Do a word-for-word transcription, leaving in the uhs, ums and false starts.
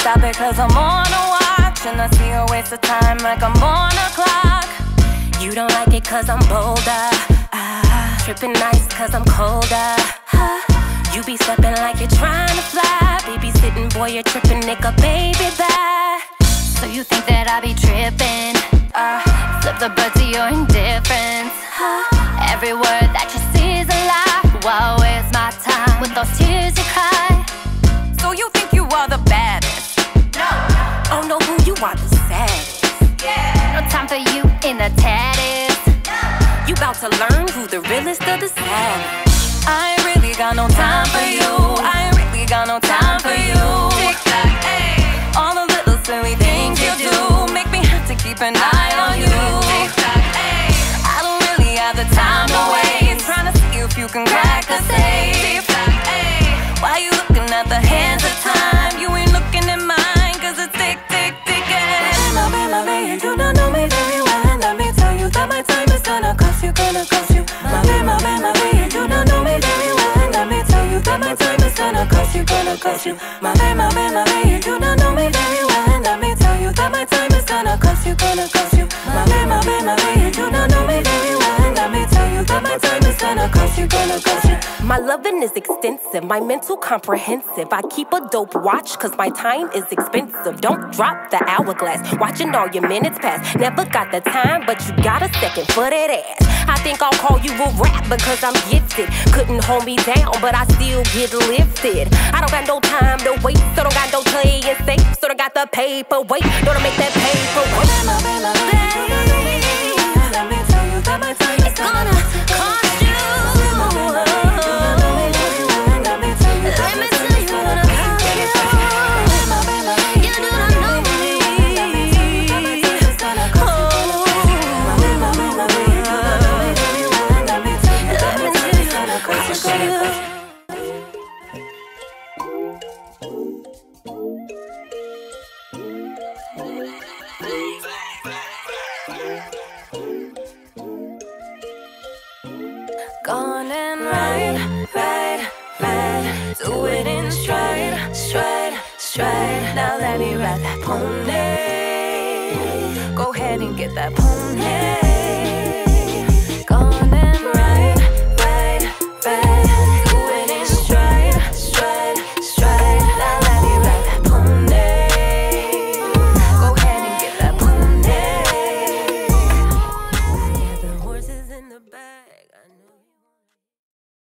stop it cause I'm on a watch, and I see a waste of time like I'm on a clock. You don't like it cause I'm bolder, ah, trippin' nice cause I'm colder, ah. You be stepping like you're trying to fly, baby sittin', boy you're trippin', nikka, baby bye. So you think that I be trippin', uh, flip the bird to your indifference, uh, every word that you see is a lie. Why waste my time with those tears you cry? So you think you are the baddest? No. Oh no, who you are, the saddest. Yeah. No time for you in the tadest. No. You bout to learn who the realest of the saddest. I ain't really got no time for you. I ain't really got no time for you. Tick tock, hey. All the little silly things you do make me have to keep an eye on you. Tick tock, hey. I don't really have the time to waste, trying to see if you can crack the safe. Tick tock, hey. Why you looking at the hands of time? You ain't looking at mine, cause it's tick, tick, ticking. My baby, my baby, you do not know me very well, and let me tell you that my time is gonna cost you, gonna cost you. My baby, my baby, my baby, you do not know me very well, and let me tell you that my time is gonna cost you, gonna cost you. My baby, my baby, my baby, you do not know me very well, and let me tell you that my time is gonna cost you, gonna cost you. My baby, my baby, my baby, you do not know me very well, and let me tell you that my time is gonna cost you, gonna cost you. My loving is extensive, my mental comprehensive. I keep a dope watch cause my time is expensive. Don't drop the hourglass, watching all your minutes pass. Never got the time, but you got a second for that ass. I think I'll call you a rap because I'm gifted. Couldn't hold me down, but I still get lifted. I don't got no time to wait, so don't got no play and safe. So don't got the paper, wait, don't make that paper wait. Let me tell you that my time is gonna cost you. Gone and ride, ride, ride. Do it in stride, stride, stride. Now let me ride that pony. Go ahead and get that pony.